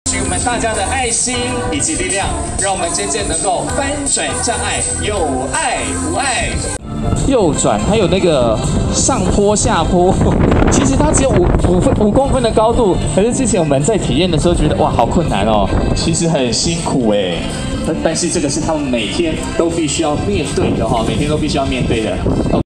我们大家的爱心以及力量，让我们渐渐能够翻转障碍，有爱无碍。右转，还有那个上坡下坡，其实它只有5公分的高度，可是之前我们在体验的时候觉得哇好困难哦，其实很辛苦哎，但是这个是他们每天都必须要面对的哈，每天都必须要面对的。